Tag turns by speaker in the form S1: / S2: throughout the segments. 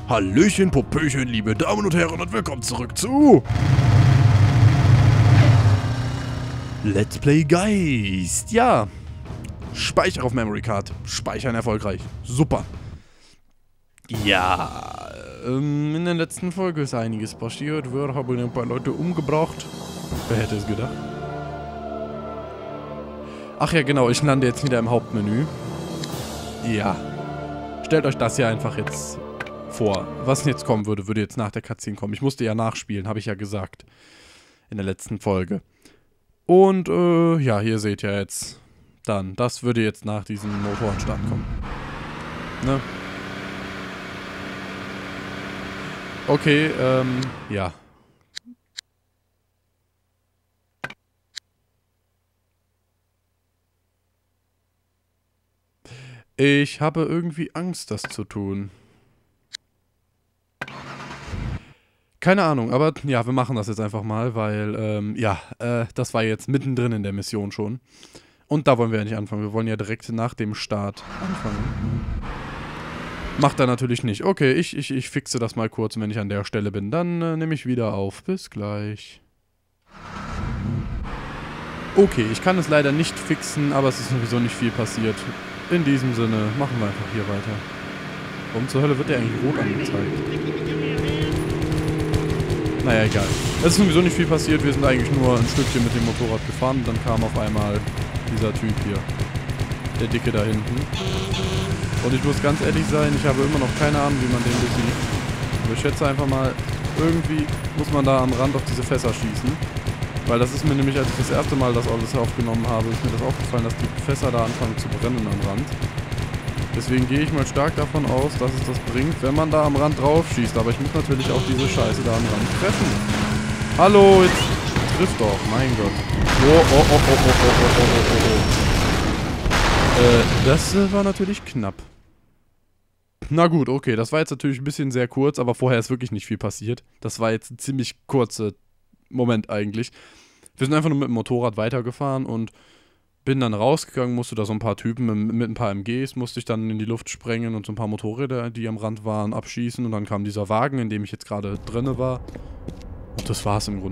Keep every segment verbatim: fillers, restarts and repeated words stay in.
S1: Hallöchen, Popöchen, liebe Damen und Herren und willkommen zurück zu Let's Play Geist. Ja, Speicher auf Memory Card. Speichern erfolgreich. Super. Ja, ähm, in der letzten Folge ist einiges passiert. Wir haben ein paar Leute umgebracht. Wer hätte es gedacht? Ach ja, genau, ich lande jetzt wieder im Hauptmenü. Ja. Stellt euch das hier einfach jetzt vor. Was jetzt kommen würde, würde jetzt nach der Cutscene kommen. Ich musste ja nachspielen, habe ich ja gesagt. In der letzten Folge. Und, äh, ja, hier seht ihr jetzt dann. Das würde jetzt nach diesem Motorradstart kommen. Ne? Okay, ähm, ja. Ich habe irgendwie Angst, das zu tun. Keine Ahnung, aber ja, wir machen das jetzt einfach mal, weil, ähm, ja, äh, das war jetzt mittendrin in der Mission schon. Und da wollen wir ja nicht anfangen. Wir wollen ja direkt nach dem Start anfangen. Macht er natürlich nicht. Okay, ich, ich, ich fixe das mal kurz und wenn ich an der Stelle bin, dann äh, nehme ich wieder auf. Bis gleich. Okay, ich kann es leider nicht fixen, aber es ist sowieso nicht viel passiert. In diesem Sinne, machen wir einfach hier weiter. Warum zur Hölle wird der eigentlich rot angezeigt? Naja, egal. Es ist sowieso nicht viel passiert, wir sind eigentlich nur ein Stückchen mit dem Motorrad gefahren und dann kam auf einmal dieser Typ hier. Der Dicke da hinten. Und ich muss ganz ehrlich sein, ich habe immer noch keine Ahnung, wie man den besiegt. Aber ich schätze einfach mal, irgendwie muss man da am Rand auf diese Fässer schießen. Weil das ist mir nämlich, als ich das erste Mal das alles aufgenommen habe, ist mir das aufgefallen, dass die Fässer da anfangen zu brennen am Rand. Deswegen gehe ich mal stark davon aus, dass es das bringt, wenn man da am Rand drauf schießt. Aber ich muss natürlich auch diese Scheiße da am Rand treffen. Hallo, jetzt triff doch, mein Gott. Oh, oh, oh, oh, oh, oh, oh, oh, oh, oh. Äh, das äh, war natürlich knapp. Na gut, okay, das war jetzt natürlich ein bisschen sehr kurz, aber vorher ist wirklich nicht viel passiert. Das war jetzt ein ziemlich kurzer Moment eigentlich. Wir sind einfach nur mit dem Motorrad weitergefahren und bin dann rausgegangen, musste da so ein paar Typen mit, mit ein paar M Gs, musste ich dann in die Luft sprengen und so ein paar Motorräder, die am Rand waren, abschießen. Und dann kam dieser Wagen, in dem ich jetzt gerade drinne war. Und das war's im Grunde.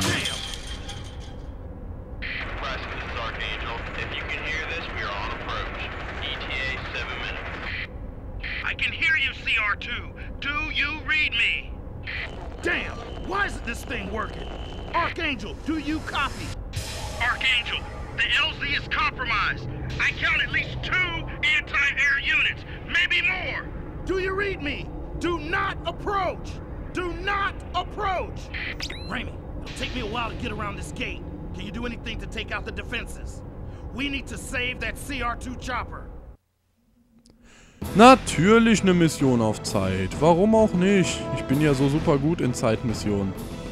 S2: Damn, why isn't this thing working? Archangel, do you copy? Archangel, the L Z is compromised. I count at least two anti-air units, maybe more. Do you read me? Do not approach. Do not approach. Raimi, it'll take me a while to get around this gate. Can you do anything to take out the defenses? We need to save that C R two chopper.
S1: Natürlich eine Mission auf Zeit. Warum auch nicht? Ich bin ja so super gut in Zeitmissionen.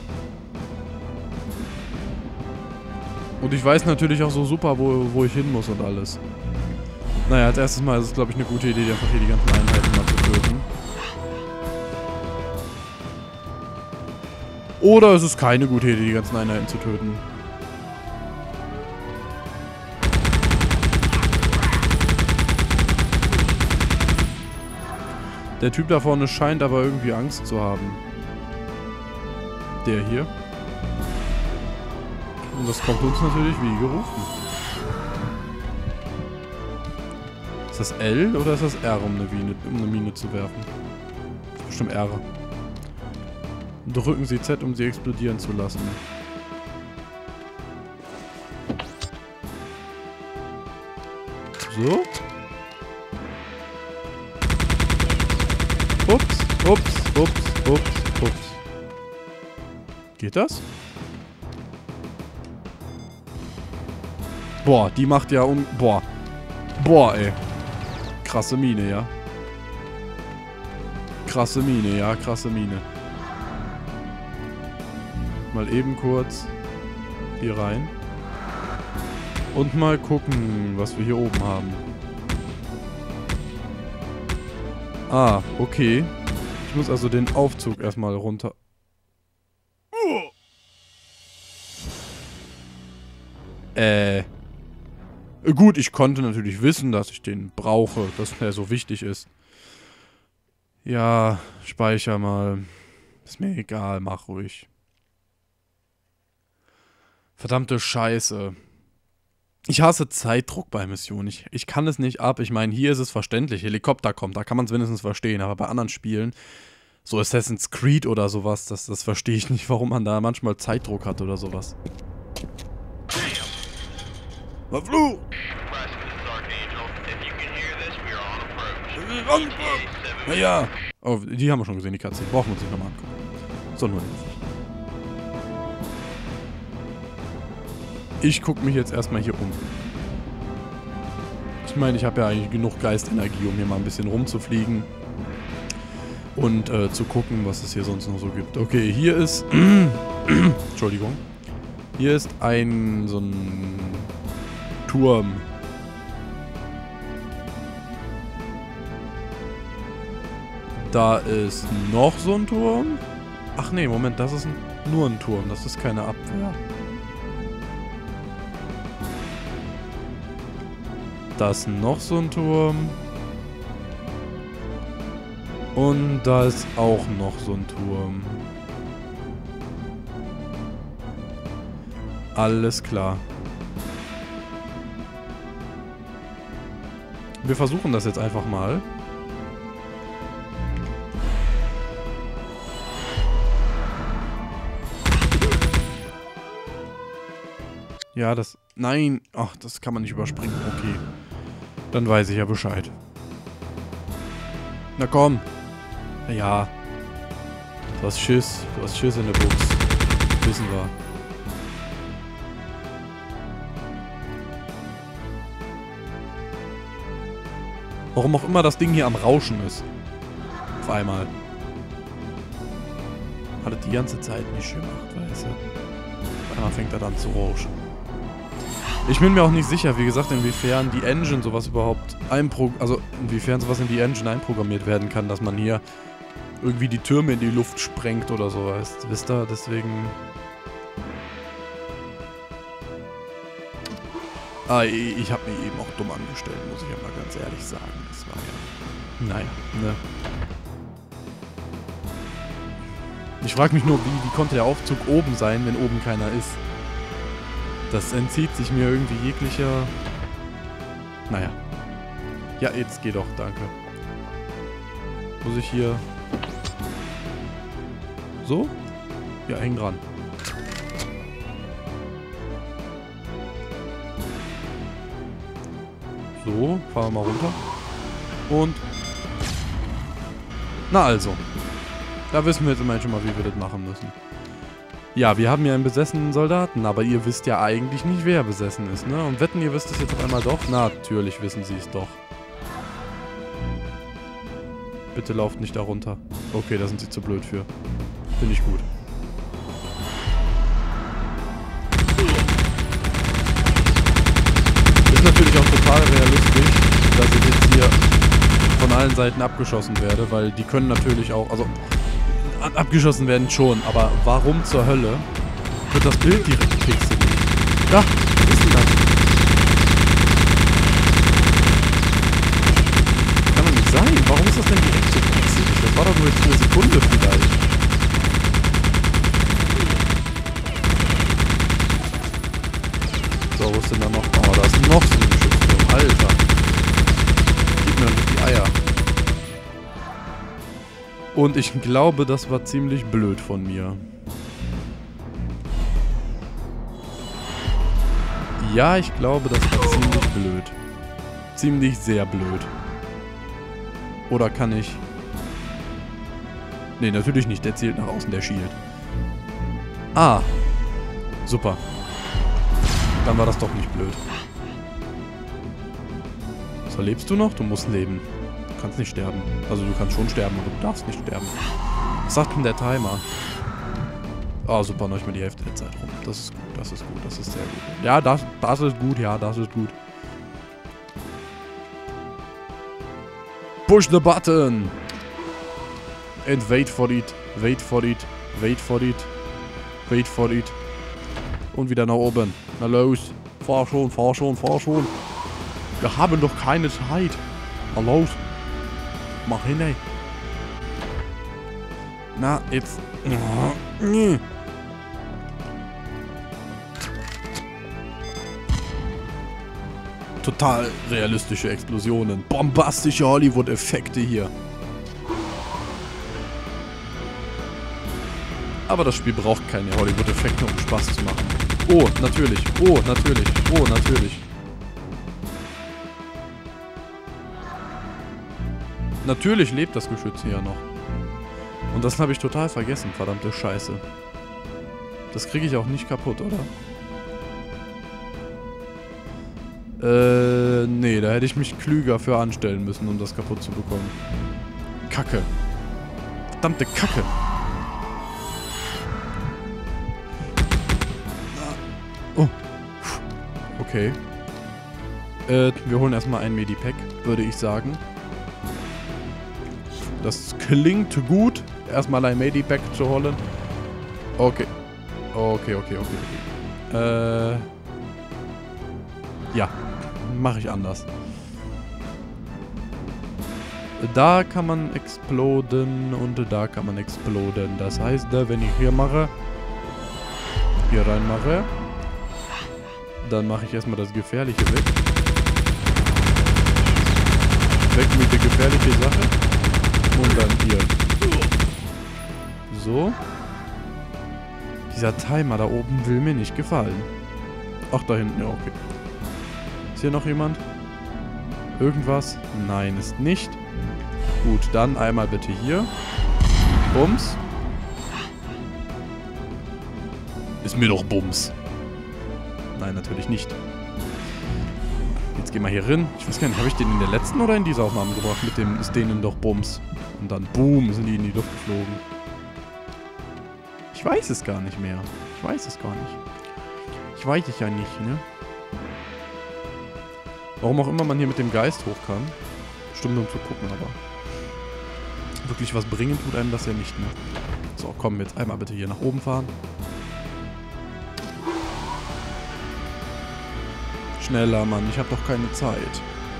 S1: Und ich weiß natürlich auch so super, wo, wo ich hin muss und alles. Naja, als erstes Mal ist es, glaube ich, eine gute Idee, einfach hier die ganzen Einheiten mal zu töten. Oder es ist keine gute Idee, die ganzen Einheiten zu töten. Der Typ da vorne scheint aber irgendwie Angst zu haben. Der hier. Und das kommt uns natürlich wie gerufen. Ist das L oder ist das R, um eine Mine, um eine Mine zu werfen? Das ist bestimmt R. Drücken Sie Z, um sie explodieren zu lassen. So. Ups, ups, ups, ups, ups. Geht das? Boah, die macht ja um... Boah. Boah, ey. Krasse Mine, ja. Krasse Mine, ja, krasse Mine. Mal eben kurz hier rein. Und mal gucken, was wir hier oben haben. Ah, okay. Ich muss also den Aufzug erstmal runter... Äh... Gut, ich konnte natürlich wissen, dass ich den brauche, dass der so wichtig ist. Ja, speicher mal. Ist mir egal, mach ruhig. Verdammte Scheiße. Ich hasse Zeitdruck bei Missionen. Ich, ich kann es nicht ab. Ich meine, hier ist es verständlich. Helikopter kommt, da kann man es wenigstens verstehen. Aber bei anderen Spielen, so Assassin's Creed oder sowas, das, das verstehe ich nicht, warum man da manchmal Zeitdruck hat oder sowas. Verflucht! Naja. Oh, die haben wir schon gesehen, die Katze. Brauchen wir uns nicht nochmal angucken. So, nur nicht. Ich gucke mich jetzt erstmal hier um. Ich meine, ich habe ja eigentlich genug Geistenergie, um hier mal ein bisschen rumzufliegen. Und äh, zu gucken, was es hier sonst noch so gibt. Okay, hier ist... Entschuldigung. Hier ist ein... so ein... Turm. Da ist noch so ein Turm. Ach nee, Moment, das ist ein, nur ein Turm. Das ist keine Abwehr. Da ist noch so ein Turm. Und da ist auch noch so ein Turm. Alles klar. Wir versuchen das jetzt einfach mal. Ja, das... Nein! Ach, das kann man nicht überspringen. Okay. Dann weiß ich ja Bescheid. Na komm! Ja. Du hast Schiss. Du hast Schiss in der Box. Wissen wir. Warum auch immer das Ding hier am Rauschen ist. Auf einmal. Hat er die ganze Zeit nicht gemacht, weißt du. Auf einmal fängt er dann zu rauschen. Ich bin mir auch nicht sicher, wie gesagt, inwiefern die Engine sowas überhaupt einpro... Also, inwiefern sowas in die Engine einprogrammiert werden kann, dass man hier irgendwie die Türme in die Luft sprengt oder so, weißt, wisst ihr? Deswegen... Ah, ich, ich habe mich eben auch dumm angestellt, muss ich ja mal ganz ehrlich sagen. Das war ja... Naja, ne? Ich frage mich nur, wie, wie konnte der Aufzug oben sein, wenn oben keiner ist? Das entzieht sich mir irgendwie jeglicher... Naja. Ja, jetzt geh doch, danke. Muss ich hier... So? Ja, häng dran. So, fahren wir mal runter. Und... Na also. Da wissen wir jetzt immerhin schon mal, wie wir das machen müssen. Ja, wir haben ja einen besessenen Soldaten, aber ihr wisst ja eigentlich nicht, wer besessen ist, ne? Und wetten, ihr wisst es jetzt auf einmal doch? Na, natürlich wissen sie es doch. Bitte lauft nicht da runter. Okay, da sind sie zu blöd für. Finde ich gut. Ist natürlich auch total realistisch, dass ich jetzt hier von allen Seiten abgeschossen werde, weil die können natürlich auch, also abgeschossen werden schon, aber warum zur Hölle wird das Bild direkt pixelig? Da, was ist denn das? Kann doch nicht sein. Warum ist das denn direkt so pixelig? Das war doch nur jetzt eine Sekunde vielleicht. So, wo ist denn da noch? Oh, da ist noch so ein Geschützturm. Alter. Gib mir nicht die Eier. Und ich glaube, das war ziemlich blöd von mir. Ja, ich glaube, das war ziemlich blöd. Ziemlich sehr blöd. Oder kann ich... Nee, natürlich nicht. Der zielt nach außen, der Shield. Ah. Super. Dann war das doch nicht blöd. So, lebst du noch? Du musst leben. Du kannst nicht sterben. Also du kannst schon sterben, aber du darfst nicht sterben. Was sagt denn der Timer? Ah, oh, super, noch nicht mal die Hälfte der Zeit rum. Das ist gut, das ist gut, das ist sehr gut. Ja, das, das ist gut, ja, das ist gut. Push the button! And wait for it, wait for it, wait for it, wait for it. Und wieder nach oben. Na los, fahr schon, fahr schon, fahr schon. Wir haben doch keine Zeit. Na los. Mach hin, ey. Na, jetzt. Oh, nee. Total realistische Explosionen. Bombastische Hollywood-Effekte hier. Aber das Spiel braucht keine Hollywood-Effekte, um Spaß zu machen. Oh, natürlich. Oh, natürlich. Oh, natürlich. Natürlich lebt das Geschütz hier noch. Und das habe ich total vergessen, verdammte Scheiße. Das kriege ich auch nicht kaputt, oder? Äh, nee, da hätte ich mich klüger für anstellen müssen, um das kaputt zu bekommen. Kacke. Verdammte Kacke. Oh. Okay. Äh, wir holen erstmal ein Medipack, würde ich sagen. Das klingt gut, erstmal ein Medipack zu holen. Okay. Okay, okay, okay, okay. Äh. Ja. Mache ich anders. Da kann man exploden und da kann man exploden. Das heißt, wenn ich hier mache, hier rein mache, dann mache ich erstmal das Gefährliche weg. Weg mit der gefährlichen Sache. Und dann hier. So. Dieser Timer da oben will mir nicht gefallen. Ach, da hinten, ja, okay. Ist hier noch jemand? Irgendwas? Nein, ist nicht. Gut, dann einmal bitte hier. Bums. Ist mir doch Bums. Nein, natürlich nicht. Jetzt gehen wir hier rein. Ich weiß gar nicht, habe ich den in der letzten oder in dieser Aufnahme gebracht? Mit dem ist denen doch Bums. Und dann boom, sind die in die Luft geflogen. Ich weiß es gar nicht mehr. Ich weiß es gar nicht. Ich weiß es ja nicht, ne? Warum auch immer man hier mit dem Geist hoch kann. Bestimmt um zu gucken, aber wirklich was bringen tut einem das ja nicht, ne? So, komm, jetzt einmal bitte hier nach oben fahren. Schneller, Mann. Ich habe doch keine Zeit.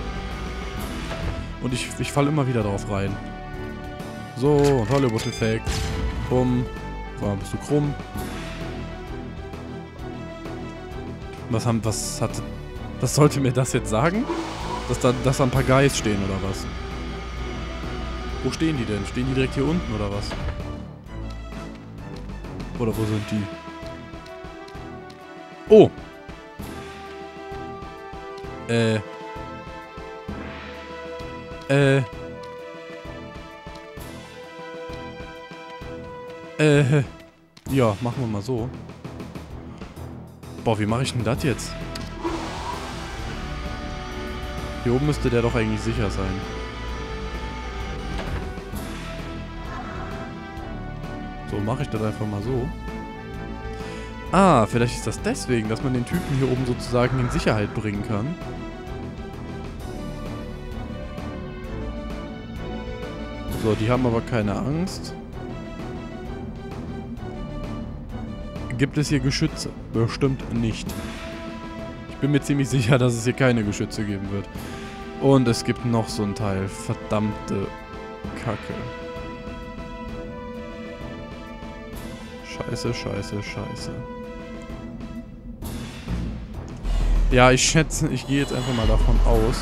S1: Und ich, ich falle immer wieder drauf rein. So, und Hollywood-Effekt. Bumm. So, bist du krumm. Was haben, was hat, was sollte mir das jetzt sagen? Dass da, dass da ein paar Guys stehen, oder was? Wo stehen die denn? Stehen die direkt hier unten, oder was? Oder wo sind die? Oh! Äh. Äh. Äh. Ja, machen wir mal so. Boah, wie mache ich denn das jetzt? Hier oben müsste der doch eigentlich sicher sein. So, mache ich das einfach mal so. Ah, vielleicht ist das deswegen, dass man den Typen hier oben sozusagen in Sicherheit bringen kann. So, die haben aber keine Angst. Gibt es hier Geschütze? Bestimmt nicht. Ich bin mir ziemlich sicher, dass es hier keine Geschütze geben wird. Und es gibt noch so ein Teil. Verdammte Kacke. Scheiße, scheiße, scheiße. Ja, ich schätze, ich gehe jetzt einfach mal davon aus.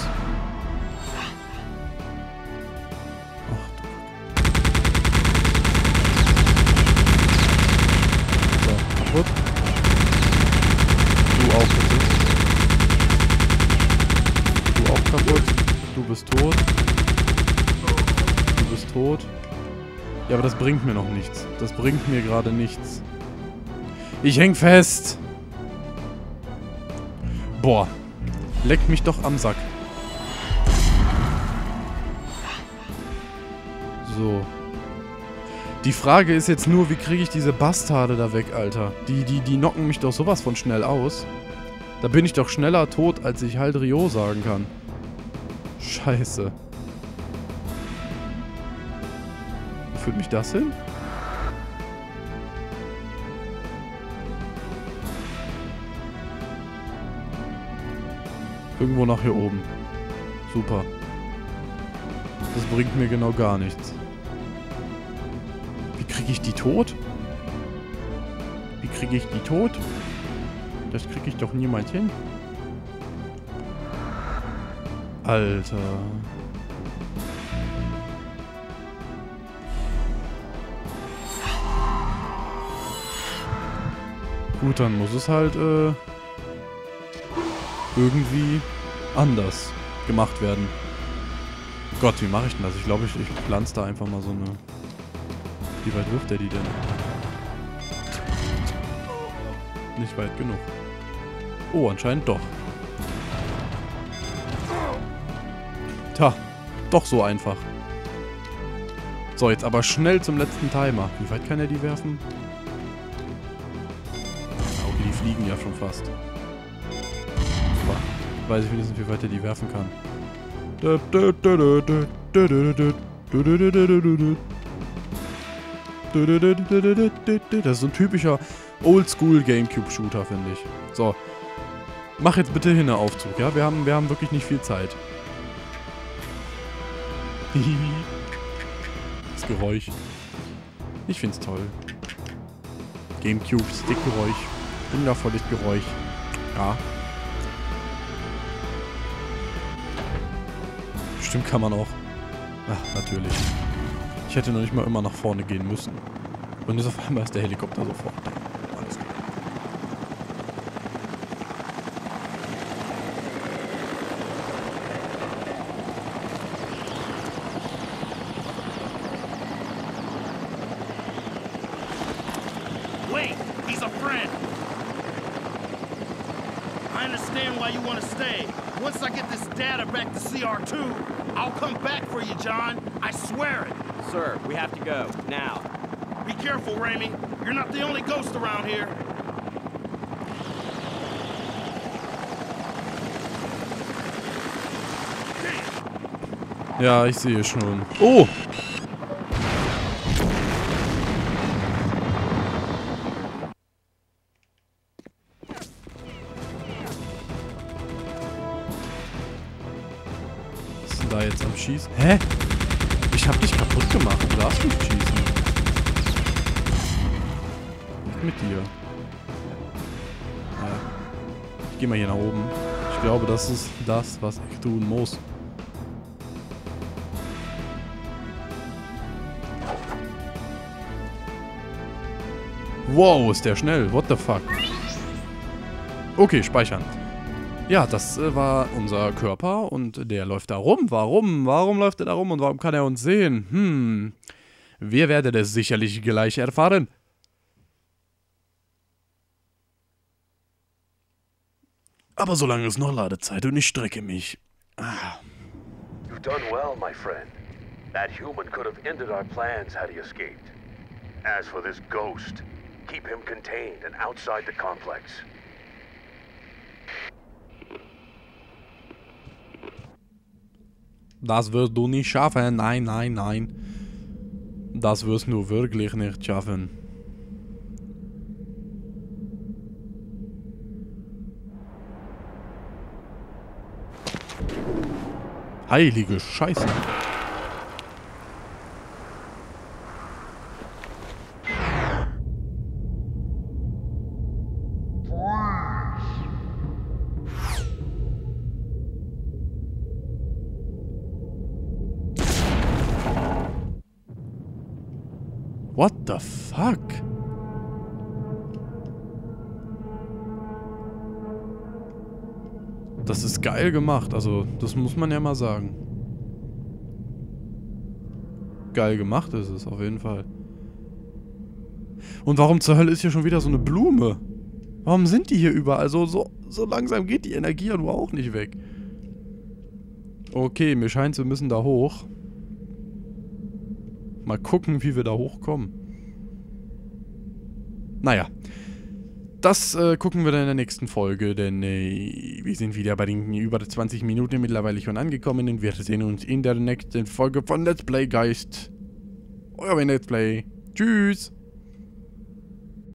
S1: Ach du Kacke. So, kaputt. Du auch bitte. Du auch kaputt. Du bist tot. Du bist tot. Ja, aber das bringt mir noch nichts. Das bringt mir gerade nichts. Ich häng fest. Boah. Leckt mich doch am Sack. So. Die Frage ist jetzt nur, wie kriege ich diese Bastarde da weg, Alter? Die, die, die knocken mich doch sowas von schnell aus. Da bin ich doch schneller tot, als ich halt Rio sagen kann. Scheiße. Wo führt mich das hin? Irgendwo nach hier oben. Super. Das bringt mir genau gar nichts. Wie kriege ich die tot? Wie kriege ich die tot? Das kriege ich doch niemals hin. Alter. Gut, dann muss es halt äh, irgendwie anders gemacht werden. Gott, wie mache ich denn das? Ich glaube, ich, ich pflanze da einfach mal so eine... Wie weit wirft der die denn? Nicht weit genug. Oh, anscheinend doch. Tja, doch so einfach. So, jetzt aber schnell zum letzten Timer. Wie weit kann er die werfen? Okay, die fliegen ja schon fast. Super. Weiß ich wenigstens, wie weit er die werfen kann. Das ist so ein typischer Oldschool Gamecube-Shooter, finde ich. So. Mach jetzt bitte hin, Aufzug, ja? Wir haben, wir haben wirklich nicht viel Zeit. Das Geräusch. Ich find's toll. Gamecube-Stick-Geräusch. Wundervolles Geräusch. Ja. Bestimmt kann man auch. Ach, natürlich. Ich hätte noch nicht mal immer nach vorne gehen müssen. Und jetzt auf einmal ist der Helikopter sofort da. Alles gut.
S2: Wait, he's a friend. I understand why you want to stay. Once I get this data back to C R two, I'll come back for you, John. I swear it.
S3: Sir, we have to go, now.
S2: Be careful, Raimi. You're not the only ghost around here.
S1: Ja, ich sehe schon. Oh! Was ist denn da jetzt am Schießen? Hä? Ich hab dich kaputt gemacht. Du darfst nicht schießen. Nicht mit dir. Ja. Ich geh mal hier nach oben. Ich glaube, das ist das, was ich tun muss. Wow, ist der schnell. What the fuck? Okay, speichern. Ja, das äh, war unser Körper und der läuft da rum. Warum? Warum läuft er da rum und warum kann er uns sehen? Hm. Wir werden es sicherlich gleich erfahren. Aber solange ist noch Ladezeit und ich strecke mich. Ah.
S4: You've done well, my friend. That human could have ended our plans had he escaped. As for this ghost, keep him contained and outside the complex.
S1: Das wirst du nicht schaffen. Nein, nein, nein. Das wirst du wirklich nicht schaffen. Heilige Scheiße. What the fuck? Das ist geil gemacht, also das muss man ja mal sagen. Geil gemacht ist es, auf jeden Fall. Und warum zur Hölle ist hier schon wieder so eine Blume? Warum sind die hier überall? So, so, so langsam geht die Energie ja nur auch nicht weg. Okay, mir scheint, wir müssen da hoch. Mal gucken, wie wir da hochkommen. Naja. Das äh, gucken wir dann in der nächsten Folge, denn äh, wir sind wieder bei den über zwanzig Minuten mittlerweile schon angekommen und wir sehen uns in der nächsten Folge von Let's Play Geist. Euer Let's Play. Tschüss.